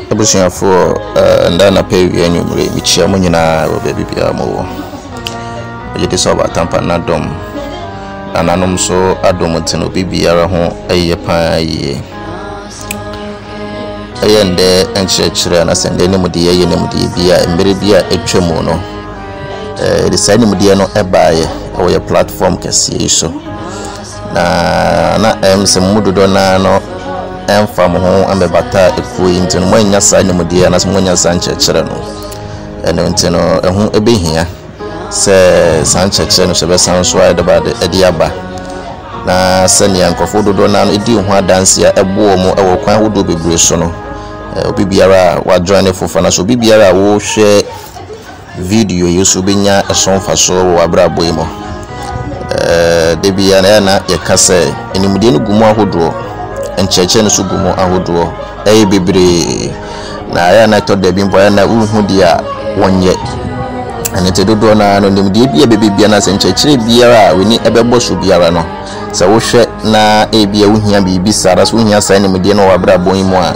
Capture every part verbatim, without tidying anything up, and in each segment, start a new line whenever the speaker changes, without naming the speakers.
abusuafo nda na pewi anwumre michia mo nyina wo baby bia mo yede so ba tampa na dom ananom so adom tino bibiara ho eye pan ye ayende enchechira na sende ne mudi ye ne mudi bia mbere bia etwemu no eh design mudi no ebaye o ye platform kesi so na na em se mududo na no emfam ho ambebata ekuo intino mo nya sa ne mudi na so mo nya sa enchechira no ene intino ehu ebehia se sanchechira no sebe sanso ayde bade ediaba na sani ankofo dodo na no edi ho adanse a ebo mo ewo kwan hodo bebre so no obi biara wa join fofa na so obi biara wo hwe video yesu benya esonfa so wo abrabo imo eh de bia na na yakase enimde no gumu ahodo encheche no so gumu ahodo eye bebre na ya na to de bimbo ya na uhu dia wonye anete dodo na no nimde bia bebe bia na se encheche biara weni ebebo so biara no se wo hwe na e bia uhia bibi sara so uhia sa enimde no wo abrabo imo a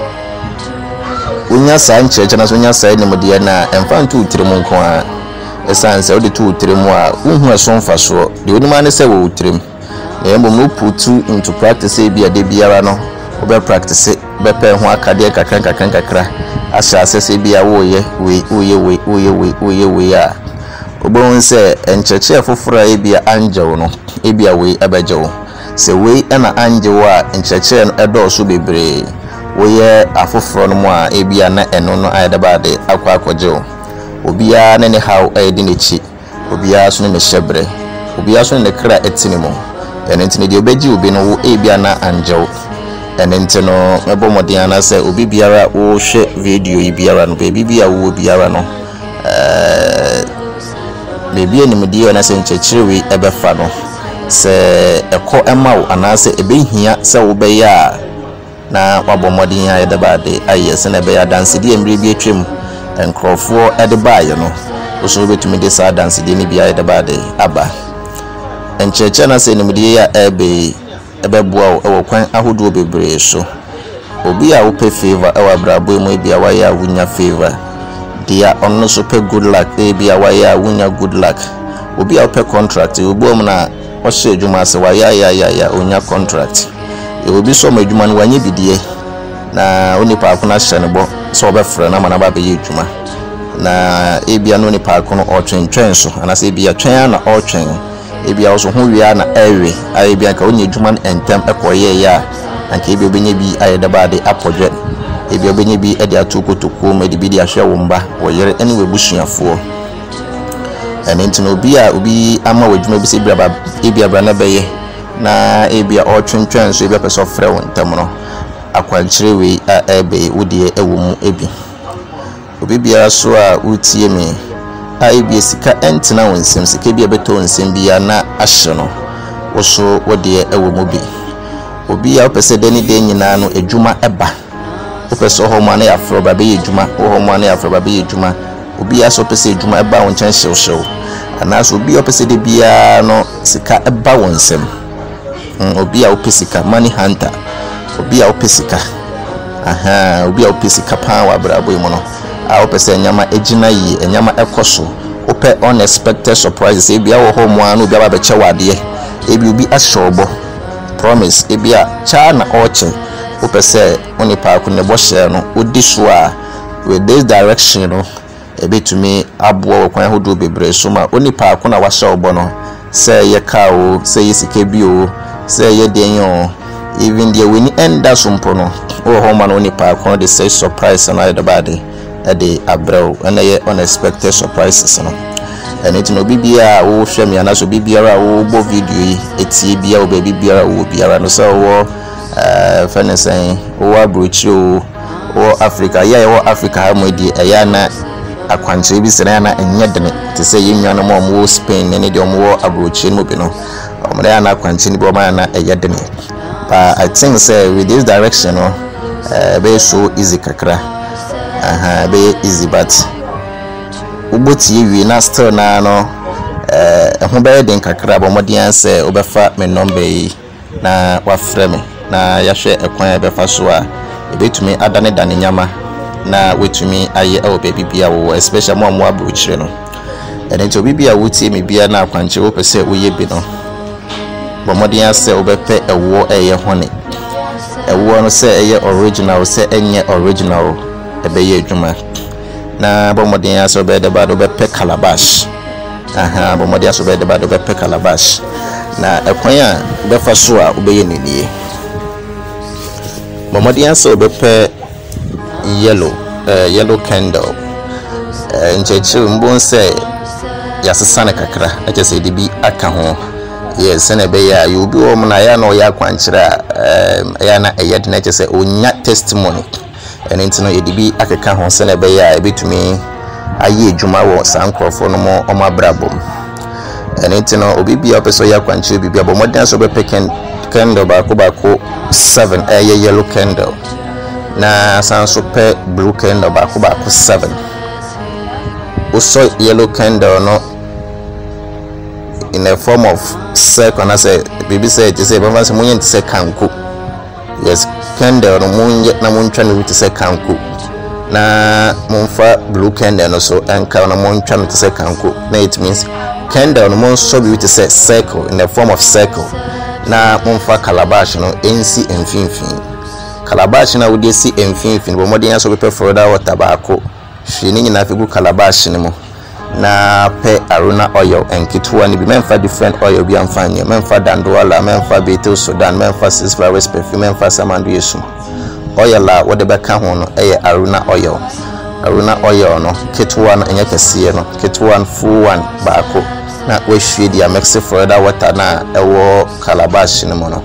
unya sa ncheche na so unya sa enimde na emfa ntu utremu nko a esanse odi tu utremu a uhu esonfa so de onima ne se wo utrem na embo no put into practice e bia de biara no obe practice be pe ho akade kakran kakran kakra asha asese bia wo ye we oye we oye we oye we a obon se encheche fofora e bia angel no e bia we abajewo se we na angel a encheche no edo so bebre woye afoforo no mo a e bia na eno no ayedabade akwa akwajewo obia ne ne haw ayedi nechi obia so ne mehebre obia so ne kra etinimo ene ntine de obeji obi no wo e bia na angel ene ntino mebo modin na se obi biara wo hwe video yi biara no baby bia wo biara no eh baby enimdi na se nchechire ebefa no se eko emawo anase ebehia se wo be ya na wabo modin ya edebade aye se na be ya dance di emre bi atwem enkrofo edebaye no so betumi de sa dance di ni bia edebade aba encheche na se enimdi ya ebe ebeboa ewo kwan ahodo bebre so obi a wo pe favor ewa brabo mu bia wa ya wunya favor dia onno so pe good luck e bia wa ya wunya good luck obi a wo pe contract obi o mu na o hye adwuma se wa ya ya ya ya onya contract e obi so ma adwuma no wanye bidie na onipa akona hye ne bo so obefre na mana ba be adwuma na e bia no nipa akona o twentwen so anase e bia twen na o twen ebia oso hu wia na ewe aye bia ka onye dwuma entem ekoye ya anka ebia obenye bi ayedabade apodwe ebia obenye bi ede atokotoko medi bi di ahwe wo mba wo yere ene we busuafo ene ntino obi a obi ama wadwuma bi se bia ebia bra na beye na ebia o twentwen so ebia peso frɛ wo ntem no akwankyere we a ebe wodie ewo mu ebi obi bia so a utie me ai bi sika entina wonsem sika bi abeto wonsem bia na ahye no woso wode ewo mu bi obi a opese deni de nyina no edwuma eba opese ho mo na ya fro ba be edwuma ho mo na ya fro ba be edwuma obi a so opese edwuma eba won chan hyew hyew anaso obi a opese de bia no sika eba wonsem obi a opese sika money hunter obi a opese sika aha obi a opese sika pa wa brabo mu no a opese nyama ejina yi enyama ekoso ope unexpected surprises e bia wo ho mo anu bia ba be che wade e bi obi ashobo promise e bia cha na oche opese onipa akụ ne bo share no odi so a with this direction no e betumi abo wo kwan hodo bebre so ma onipa akụ na wa share obo no say ye ka o say ye sike bi o say ye den yo even the when end that sumpo no wo ho ma no onipa akụ de say surprise na the body ade abrew na ye unexpected surprises no ene tino bibia wo hwe me anaso bibiara wo bo video yi etie bia wo bibiara wo biara no so wo eh fenesen wo abrochi wo wo Africa ya wo Africa ha modi eya na akwanche bi sene na enye dene te se yenwa no mo wo Spain ne de mo wo abrochi no bi no o ya na akwanche ni bo ma na eya dene but I think say with this direction no eh be so easy kakra aha be easy but uboti wi na still na no eh ho be den kakra bo modin say obefa me number yi na wafrɛ me na ya hwɛ ekwan e befa so a ebetumi adane dane nyama na wetumi aye e obabi bia wo especially mo mo abrochire no ene nti obi bia wotie me bia na akwanche wo pese wo ye bi no bomodin ase obepe ewo eye hone ewo no se eye original se enye original ebe ye adwuma na bomodin ase obede ba do bepe calabash aha bomodin ase obede ba do bepe calabash na ekwan a befa so a obeye nenie bomodin ase obepe yellow uh, yellow candle uh, nchechi mbon se yasesane kakra eche se de bi aka ho yes na be ya you bi wo na ya no ya kwankyira um, ya na eyed na eche se onya testimony ene ntino ye de bi akeka ho se na be ya ebetumi aye adwuma wo sankrofo no mo omabrabom ene ntino obi bia opeso ya kwankyira bibia bo modern so be peken candle ba ko ba ko seven eh yellow candle na sanso pe blue candle ba ko ba ko seven also yellow candle no in a form of circle na say bibi say it say baba say munye ntse kanku yes candle no munye na muntwa no ntse kanku na munfa blue candle no so enka na muntwa no ntse kanku na it means candle no mun so bi ntse circle in a form of circle na munfa calabash no ensi emfinfin calabash na wodi si emfinfin bo modern so be for that water baako hwe ni nyina figu calabash ni mo na pe aruna oil enkituwa ni bi memfa different oil bi amfanye memfa dandoala memfa betel sudan memfa six flowers perfume memfa samandra yesu oil la wode beka ho no eye aruna oil aruna oil no kituwa no enye kese no kituwa full one baako na we hwe dia mix for that water na ewo calabash ni mo no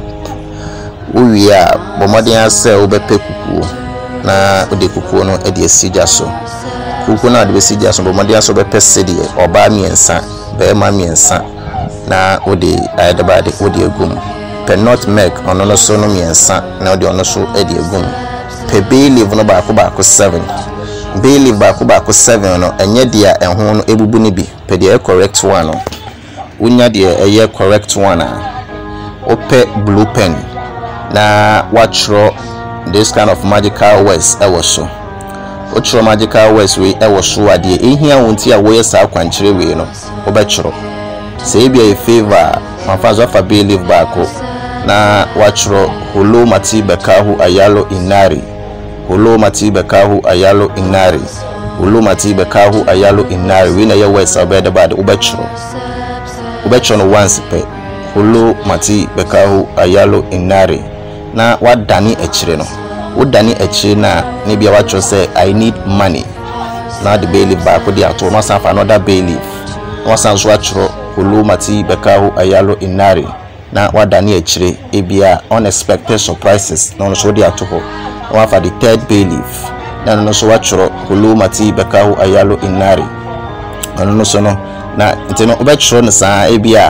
uwi a bomodin ase obepe kukuo na ode kukuo no ede asidia so kukuo na ode asidia so bomodin ase obepe sedie oba miensa be ma miensa na ode ayedabade ode egum pe not make ono no so no miensa na ode ono so ede egum pe bay leaf no ba ko ba ko seven bay leaf ba ko ba ko seven no enye dia ehun no ebubu ni bi pe dia correct one no unya dia eye correct one a ope blue pen na watchro this kind of magical words e was so watchro magical words we e was so ade ehia wonti a wo yesa akwankyere we no obechro say bia e favor mafazo fa believe baako na watchro holo mati bekahu ayalo inari holo mati bekahu ayalo inari holo mati bekahu ayalo inari we na ye words obede bad obechro obechro no once pe holo mati bekahu ayalo inari na wadani echire no wodani echire na ne bia wacho say I need money na the bailiff baako dia to no san for another bailiff no san so achiro holo mati bekahu ayalo inari na wadani echire e bia unexpected surprises no so dia to ho no for the third bailiff na no so achiro holo mati bekahu ayalo inari no no so no na ntino obechiro no san e bia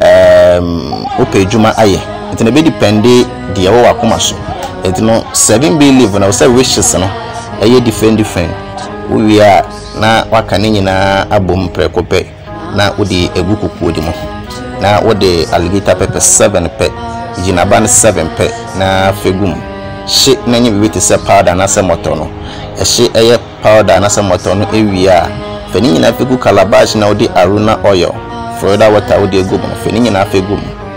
um opejuma aye ntino be depende dia wo akoma so etino seven believe na say wishes no eye different different we are na waka ne nyina abom prekope na odi egu kukuo di mo na odi alligator pepper seven pe jinaba seven pe na fegum she na nyi bi te se powder na se moto no e she eye powder na se moto no ewi a feni nyina fegu calabash na odi aruna oil florida water odi egu mo feni nyina fegum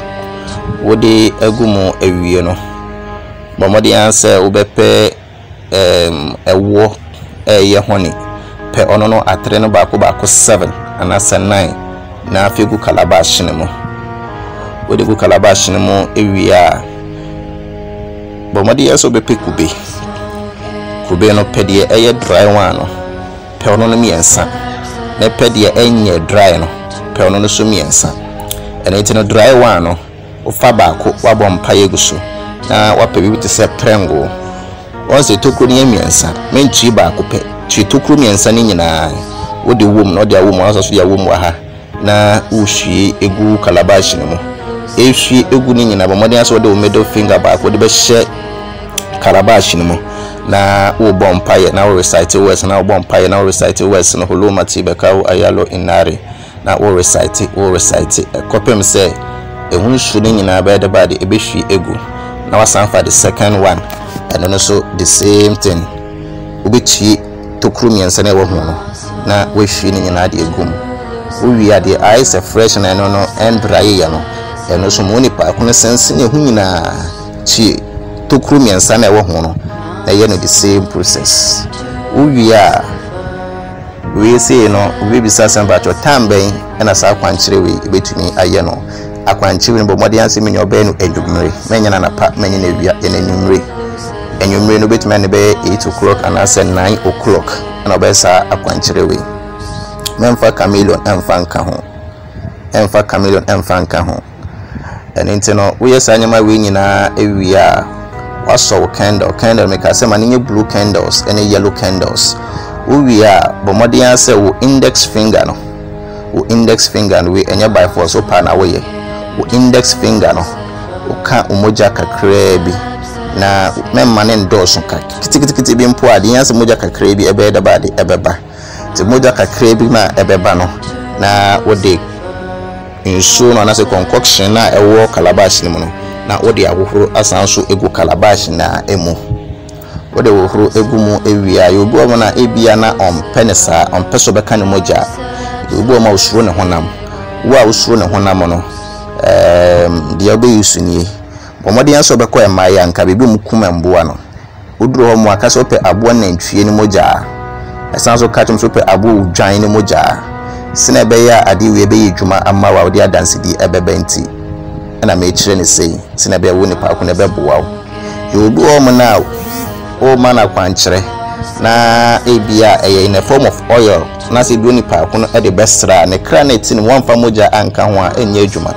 wode agumo ewie no bomodi anse obepe em ewo eye honi pe ono no atre no baako baako seven anasa nine na afegu calabash ne mo wode gu calabash ne mo ewie a bomodi anse obepe kube kube no pe de eye dry one no pe ono no miensa na pe de enye dry no pe ono no so miensa ene tino dry one no ofa baako wabɔ mpaye guso na wapɛ bi te sɛ prengo onse tokuru ne miensa mentui baako pɛ tui tokuru miensa ne nyinaa wode wom na wode awom aso so ya wom wa ha na uhwie egu calabash ne mu ehwie egu ne nyinaa bɔ modern aso wode wo middle finger baako wode bɛ hyɛ calabash ne mu na wo bɔ mpaye na wo recite words na wo bɔ mpaye na wo recite words no holo mati bekawo ayalo inari na wo recite wo recite kopem sɛ ehun shuni nyina ba de ba de ebehwi egu na wasan fa the second one and no so the same thing obetue tokuru miensa na ewo ho no na wahwie ne nyina de egum uwi ade ice fresh na no no and dry ya no eno so mo nipa kono sense ne hu nyina chi tokuru miensa na ewo ho no na ye no the same process uwi a we say no we be sasan ba to tamben na sa kwankyere we betumi aye no akwankyere no bomode anse menyo oba no edumre menya na napa menya na wia ye na nyumre enyumre no betumi na be eight o'clock and ase nine o'clock na oba sa akwankyere we memfa chameleon emfa nka ho emfa chameleon emfa nka ho enti no we yes anyama we nyina ewia waso candle candle make ase manenye blue candles and yellow candles we are bomodian say wo index finger no wo index finger no we enye by force so pa na we wo index finger no wo ka umoja kakra bi na memma ne ndoso ka kitikiti bi mpo ade yanse moja kakra bi ebe da ba de ebeba te moja kakra bi na ebeba no na wo de insu no na se concoction na ewo calabash ni mo no na wo de ahohoro asan so egu calabash na emu wode wo horo egumu ewia yobu omo na ebia na ompenesa ompeso beka ne moja yobu omo usuro ne honam wo a usuro ne honam no em de obe yusuni bomode anso beko e maya nka bebi mukuma mboa no uduro ho mo akasa ope abo na ntwie ne moja esanso katum so pe abo udwan ne moja sina be ya ade we be yedwuma amma wa ode adansidi ebebenti na me kire ne sei sina be wo ni pa ko ne be boa yobu omo na o mana kwankyere na ebia eye in a form of oil na se duoni pa ko no e de bestra ne kra na tin won fa moja anka ho a enye adwuma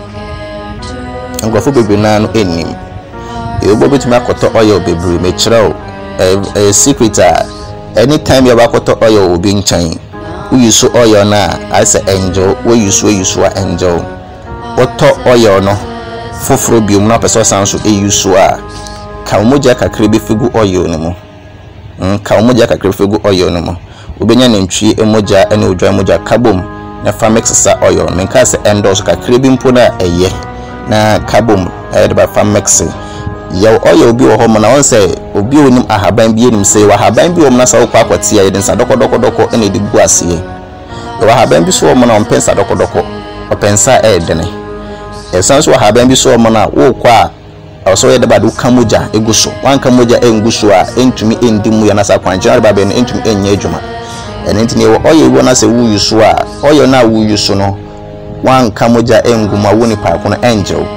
ngofo bebe na no enim e obo betuma akoto oil bebru me kire o a secret a anytime you akoto oil obi nchan we use oil na as angel we use we use wa angel oto oil no foforo biom na person sanso e use a ka umoja kakre be figu oil no mo mm ka umoja kakre figu oil no mo obenya nantwie emoja ene odwa emoja kabom na famex sa oil men ka se endorse kakre bi mpo na eye na kabom e de ba famex ya oil obi wo ho mo na won se obi onim ahaban bi enim se wa haban bi wo mo na sa kwa akwati ya de nsa doko doko doko ene de gu ase wa haban bi so wo mo na ompensa doko doko opensa e de ne esanso wa haban bi so wo mo na wo kwa also ye deba do kamoja eguso wan kamoja enguso a entumi endimu ya na sa kwankyere ba be no entumi enye adwuma enti ne wo oye wo na se wu yuso a oye na wu yuso no wan kamoja enguma woni pa ko no angel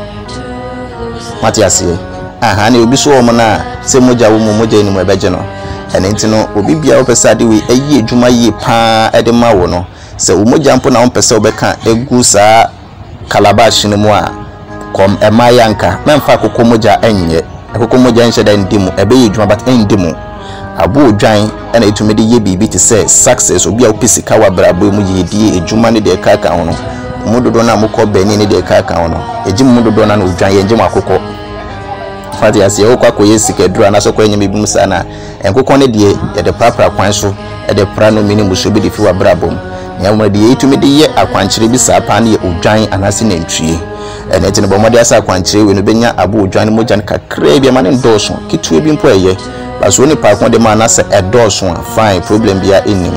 matiase aha ne obi so wo na se moja wo moja ni mo ebeje no enti no obi bia wo pesa de we ayi adwuma yi pa ede ma wo no se wo moja mpo na wo pesa wo beka egu sa calabash ni mo a kom emayanka memfa kokomoja enye kokomoja enche da ndimu ebe yedwuma but endimu abu odwan ena etumede ye bibi te say success obi a opisi wa brabo mu yedie edwuma ne de kaka hono mudodo na mukọ beni ne de kaka hono eji mudodo na odwan ye njim akokọ fati ase o kwa koye sikedura na so kwa nyem bibum sana enkokọ ne de ye de prapra kwan so e de pra no mini muso bi de fi wa brabo nya mu de ye etumede ye akwankyere bi sa pa ne ye odwan anase na ntwie ene tene bomode asa kwankyere we no benya abo odwan moja kakra bi ma ne ndoso kitue bi mpo eye baso ni pa kon de ma na se edoso a fine problem bia enim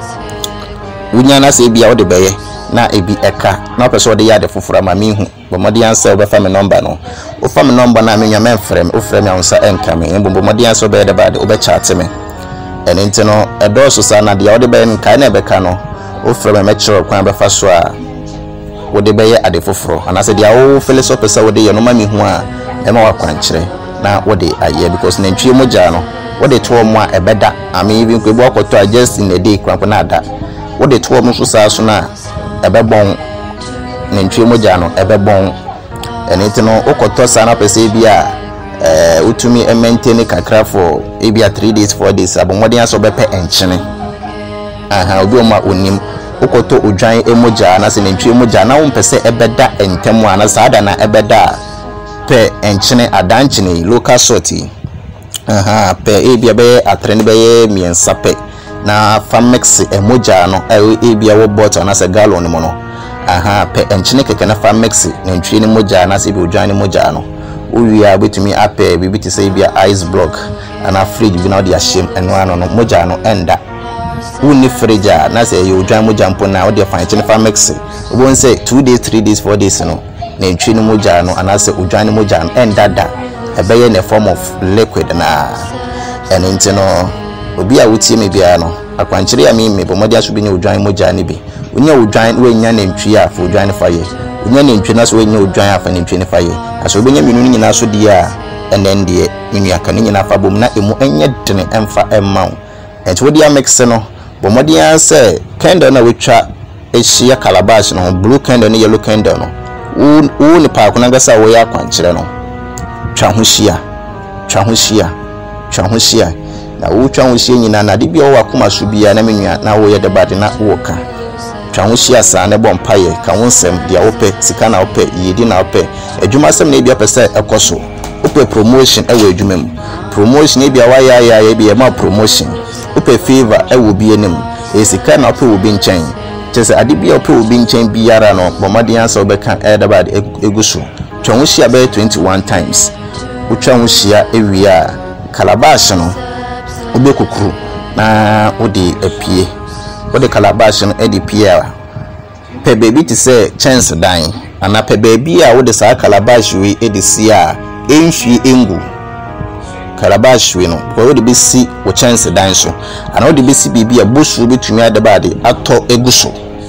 wunya na se bia wo de beye na ebi eka na person de ya de fofora ma mi hu bomode ansa wo be fa me number no wo fa me number na me nya me frem wo frem ya unsa enka me bomode ansa be de ba de wo be chat me ene nteno edoso sa na de wo de be nka na be ka no wo frem me kire kwan be fa so a wo de beye ade foforo anase dia wo philosophy sa wo de ye no ma mi hu a e ma wa kwankyere na wo de aye because na ntwie moja no wo de to mo a ebeda ami even kwebu akoto just in a day kwan na ada wo de to mo so sa so na ebebon na ntwie moja no ebebon ene ti no okoto sa na pese bi a eh utumi e maintain kakra for e bi a three days four days abomode aso bepe enkyene aha obi o ma onim okoto odwan emoja na se nantwie emoja na wo mpese ebeda entemu ana saada na ebeda pe enkyene adankyene local sorti aha pe ebia be atrene be miensa pe na famex emoja no ebia wo bottle na se gallon mo no aha pe enkyene keke na famex nantwie ne emoja na se bi odwan ne emoja no we are betumi apɛ bibi te say bia ice block ana fridge bi na odi ahyem eno ano no moja no enda woni fridge a na say you dwan moja mpo na odi fan kye fa mix won say two days three days four days no na ntwi no moja no ana say odwan no moja no enda da ebeye na form of liquid na eno nti no obi a wotie me bia no akwankyere ya me me bomodi aso bi ne odwan moja ne bi onya odwan we nya na ntwi a fo odwan fa ye onya na ntwi na so we nya odwan afa na ntwi ne fa ye aso obi nya minu ni nyina so di a enen de minu aka ne nyina fa bom na emu enye dene emfa emma enti wodi a mix no bomodi an say candle na wetwa ehia calabash no blue candle ne yellow candle no wo ni pa akona gasa wo ya akwankyere no twa ho hia twa ho hia twa ho hia na wo twa ho hia nyina na de bia wo akoma so bia na menua na wo ye de bade na wo ka twa ho hia sa ne bom paye ka wo nsem dia wo pe sika na wo pe yedi na wo pe adwuma sem na bia pese ekoso wo pe promotion e wo adwuma mu promotion e bia wa ya ya ya bia ma promotion wo pe favor e wo bia nim e sika na wo pe wo bi nchen chese ade bia wo pe wo bi nchen biara no bomade ansa wo be ka e de bade eguso twa ho hia be twenty-one times wo twa ho hia ewia calabash no obe kokuru na odi apie odi calabash no edi pia pe baby ti say chance dan ana pe baby a odi sa calabash we edi sia enhwie engu calabash we no ko odi be si wo chance dan so ana odi be si bibi a bosu betumi adabade ato eguso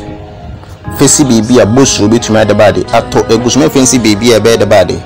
fesi bibi a bosu betumi adabade ato eguso me fensi bibi a be adabade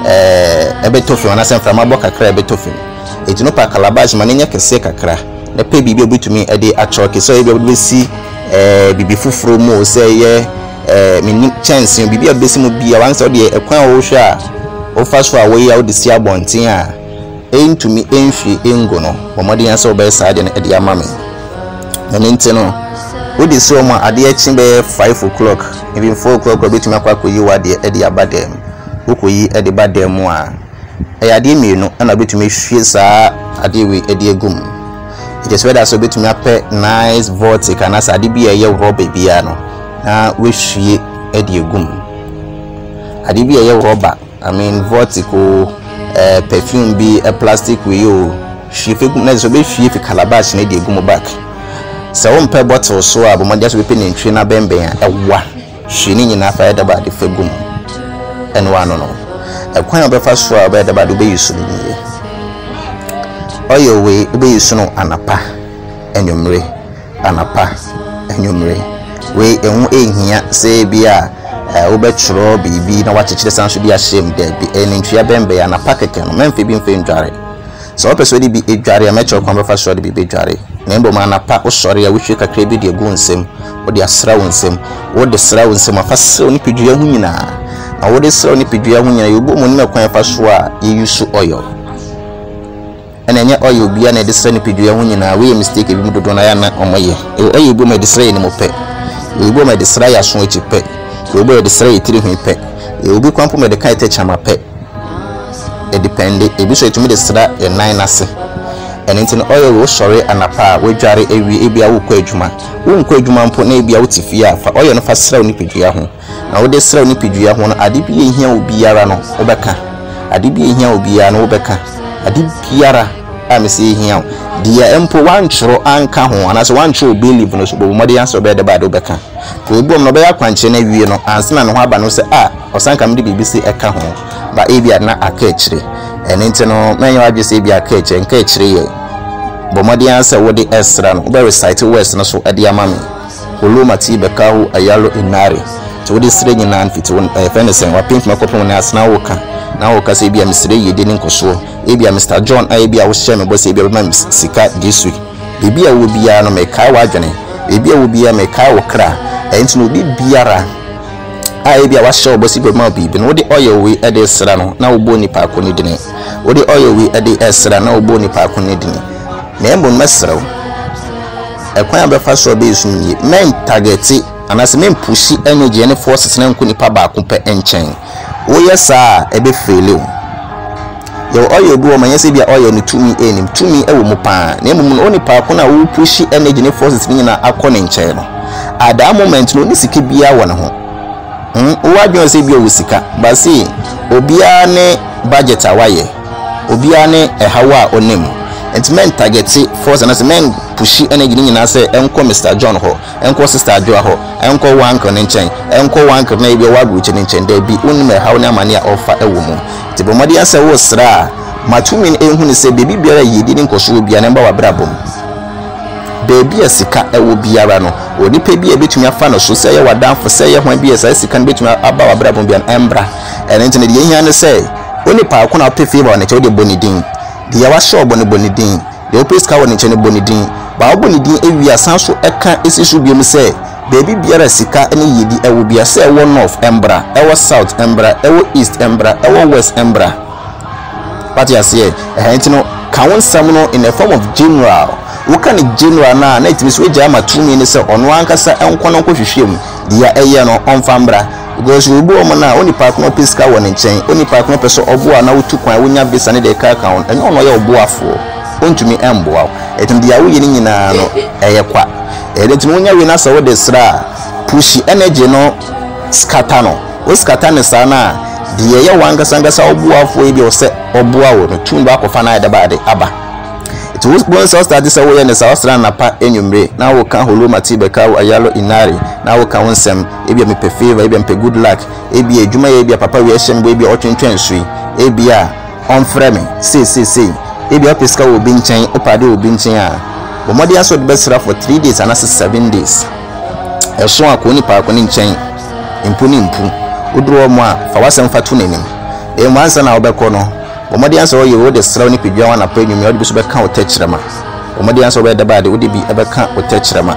eh ebe tofi wana sem frama boka kra ebe tofi eti no pa calabash manenya kese kakra na pe bibi obetumi ade achoke so e be si eh bibi fufuro mo say ye eh mini chance bibi abesi mo bia wan say de ekwan wo hwe a o fa so a wo ya o de si abonten a entumi enhwe engo no bomode yan say o be sa de na ade amame na nti no o de so mo ade achi be five o'clock even four o'clock obetumi akwa koyi wa de ade abadem ukoyi ade badem mo a e ade mienu na obetumi hwie sa ade we ade egum it is whether so betumi apɛ nice vortic and as ade bia ye rubber bia no na we hwie ade egum ade bia ye rubber I mean vortical eh perfume bi a plastic we yo hwie fe na so be hwie fe calabash na ade egum back so won pɛ bottle so a bomode so be pe nantwi na bemben a ewa hwie ni nyina fa ade ba de fe gum enwa no no ekwan obefa so a be de ba do be yusu ni oyo we be yusu no anapa enwumre anapa enwumre we enwu ehia se bia wo be churo bibi na wachechire sanso di ashem de bi enntwia bembe anapa keke no memfe bi mfe ndware so opeso di bi edware a mecho kwan befa so di bi edware na mbo ma anapa wo sori a wo hwe kakra bi de egu nsem wo de asra wo nsem wo de sra wo nsem afa sra oni pedua hu nyina na wo de sra oni pedua hu nyina yobo mo ne kwan fa so a ye yusu oil ena enye oil bia na de sra ni pedua hu nyina we mistake bi mudodo na ya na omoye e oil bi ma de sra ni mo pe e obo ma de sra ya so echi pe e obo de sra yitiri hu pe e obi kwampo me de kai te chama pe e depende e bi so etumi de sra e nine ase ena ntin oil wo sori anapa we dware ewi ebia wo kwa adwuma wo nkwa adwuma mpo na ebia wo tifia fa oil no fa sra ni pedua hu na wo de sra ni pedua hu no ade bi ehia obiara no obeka ade bi ehia obiara no obeka ade biara amese ehia dia empo wanchoro anka ho anaso wanchoro believe no so bo mode yanso be de ba do beka ko ebom no be yakwanche na wie no ansena no ho aba no se ah osanka mde bibisi eka ho ba ebia na aka ekire ene nti no menye wadwe se ebia aka ekire nka ekire ye bo mode yanso wo de extra no be recite words no so ade amame oloma ti beka ho ayalo inare to de sire nyina nfiti won e fenesen wa pink makopon na asna wo ka na wo ka se bia misire yede ni nkoso ebia Mister John a ebia wo hye me bo se ebia ma sika this week ebia wo bia no me kai wa dwene ebia wo bia me kai wo kra enti no bi biara a ebia wa hye bo se ebia ma bi no de oil we e de sra no na wo bo ni pa ko ni dine wo de oil we e de esra na wo bo ni pa ko ni dine na embo mesra wo ekwan abefa so be isu ni men targeti anase men pushi energy ne forces na nko nipa ba ko pe enchen wo yesa e be fail yo oil bi o manye se bia oil ni tumi enim tumi e wo mu pa na emum no nipa ko na wo pushi energy ne forces ni na akọ ne nchen no at that moment no ni sika bia wo ne ho mm wo adwon se bia wo sika ba se obia ne budget awaye obia ne ehawa onim enti men targeti force na se men pushi energy ni nyina se enko Mister John ho enko Sister Joa ho enko wanko ne nchen enko wanko na ebi wadu uche ne nchen da bi onim ehaw na amane a ofa ewo mu ti bo modi ase wo sra matumin ehunu ne se bebi biara yedi ni nkoso obia ne mba wabrabom bebi asika ewo biara no onipa bi ebetumi afa no so se ye wadanfo se ye hwan bi esa sika no betumi aba wabrabom bia embra ene nti ne de yehia ne se onipa akona ope favor ne che de bonidin de ya wa show boni bonidin de ope ska woni che ne bonidin ba bonidin ewi asan so eka esisu biem se bebi biara sika ene yedi ewo bia se ewo north embra ewo south embra ewo east embra ewo west embra what you say eh nti no kawon sam no in a form of general woka ne general na na itimi so gya matumi ne se ono ankasa enkono nkohwehwem dia eye no onfambra because we bo mo na oni pa kono piska woni nchen oni pa kono peso oboa na wotu kwan wonya visa ne de ka account enyo no ye oboafo ontumi emboa etim dia wo yini nyina no eye kwa ede timi wonya we na so de sra pushi energy no scatter no o scatter ne sa na dia ye wankasa ngasa oboafo e bi o se oboa wo no tun ba kofa na de ba de aba it was born so start this away and so stra na pa enyumre na wo kan holo mati be ka ayalo inari na wo kan wonsem e bia me pe favor e bia me pe good luck e bia adwuma e bia papa we hyem bo bia otwentwen sui e bia on frame say say say e bia peska wo bi nchen opade wo bi nchen a bo modi aso de besra for three days and seven days e so akoni pa akoni nchen impu ni impu oduro mo a fa wasem fatu nanim e mansa na obekọ no omodi anso wo ye de sraw ni pedwa wana pa enwumi odi biso beka otechirema omodi anso be de baade odi bi ebeka otechirema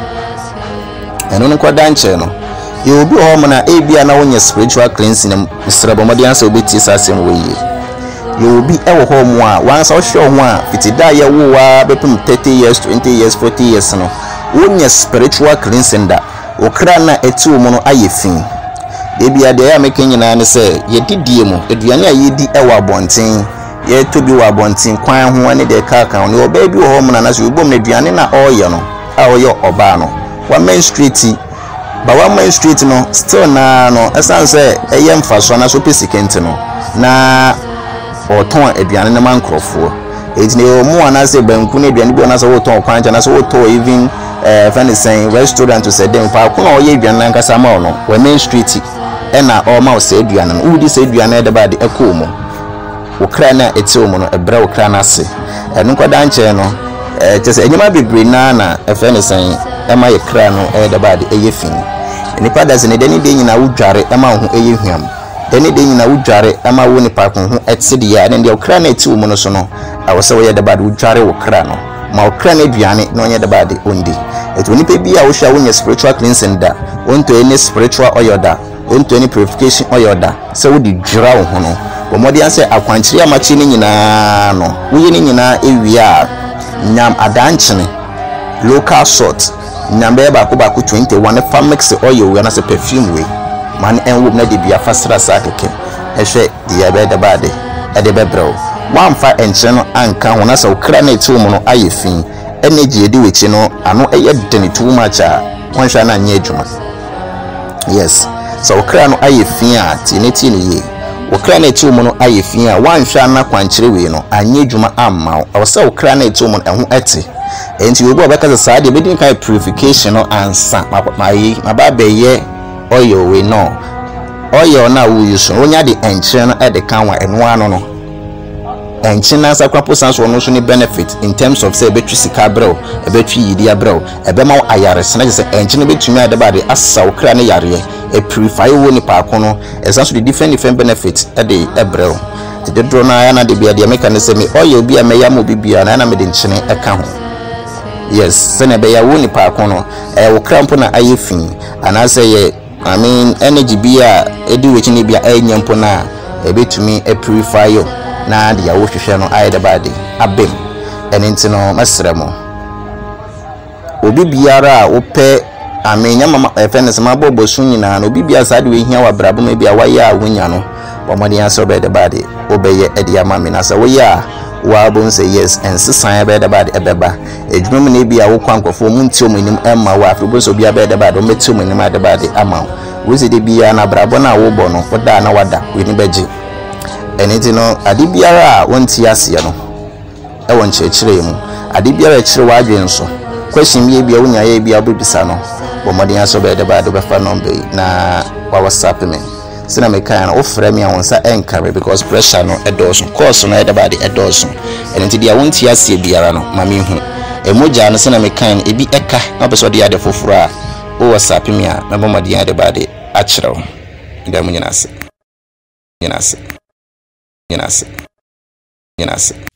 eno no kwada nche no ye obi ho mo na e bia na wonye spiritual cleansing na sraw omodi anso obeti sasem wo ye ye obi e wo ho mo a wansa wo hwe ho a fitida ye wo wa bepem thirty years twenty years forty years no wonye spiritual cleansing da okra na eti wo mo no ayefin ebia de ya meke nyina ne se ye didie mu eduane a ye di e wa bonten ye tobi wa bonten kwan ho ne de ka kan ne oba bi ho mna na so ubom ne eduane na oye no a oye oba no wa main street ba wa main street no still na no esan se eye mfaso na so pesikente no na oton eduane ne mankrofo ejine o mu ana se banku ne eduane bi na so oton kwan ja na so oton even eh fan saying restaurant to say dem pa ko oye eduane na nkasa ma no wa main street ena o ma o se eduane no udi se eduane de ba de ekomo okra na eti omo no ebra okra na ase enu kwada nche no eh tese enyima bebre na na efe ne san ema ye kra no e de ba de eyefin nipa da se ne de ni de nyina wudware ema ho eyehwiam de ni de nyina wudware ema wo nipa ko ho etse de ya ne de okra na eti omo no so no awose wo ye de ba de wudware okra no ma okra na eduane no nye de ba de ondi eto nipa bi a wo hwa wo nye spiritual cleansing da wonto any spiritual oil da wonto any purification oil da se wo di dwira wo ho no omodi anse akwanchiri amachi ni nyina no wuyi ni nyina ewia nyam adanchene local salt nyambe ba ko ba ko twenty-one fa mix oil we na se perfume we man enwo na de bia fasra sa keke ehwe de ya be de bade e de bebrew wan fa enche no anka ho na se okra na eti mu no ayefin energy edi wechi no ano eye deni too much a won hwa na anye adwuma yes so okra no ayefin a tineti ni ye okra na eti mu no ayefin a wan hwa na kwankyere we no anye adwuma amma o se okra na eti mu no eho ete enti obi obeka sa de bedin kai purification no ansa mayi mababa ye oil we no oil na wo use onya de enkyere no e de kanwa eno ano no enkyere na sa kwapo sanso no so ni benefit in terms of say betwi sika brew e betwi yidi abrew e be ma ayare na say enkyere betumi ade ba de asa okra ne yare e purify wo ni pa kono e sanso de different different benefits e de ebrew te de dro na ya na de bia de meka ne say me oil bi a me ya mo bibia na na me de nkyere e ka ho yes sene be ya wo ni pa kono e wo krampo na ayefin ana say ye I mean energy bia edi wechi ni bia enyampo na e betumi e purify yo na de ya wo hwehwe no aye de bade abem ene ntino masremo obi biara wo pe amenya mama efenes ma bobo sun nyina no obi bia sa de we hia wa brabo ma bia wa ya wonya no bomode ya so be de bade obeye e de ama me na sa wo ya wa bon say yes and sisan be de bade ebeba edwuma me na bia wo kwankofo mu ntio mu nim emma wa afro so bia be de bade o metio mu nim ade bade ama wo se de bia na brabo na wo bo no oda na wada we ni beje Anything no ade biara wonti ase no e won chekire mu ade biara chire wadwen so question bi bia wonya ye bia obibisa no bo modern aso be de ba do be fa number na wa WhatsApp me sina me kan o frɛ me a wonsa enkare because pressure no edoso course no e de ba de edoso anything dia wonti ase biara no ma me hu emoja no sina me kan ebi eka na be so de ade foforo a o WhatsApp me a na bo modern ade ba de a kyerɛw nda mu nyina ase nyina ase nyina ase nyina ase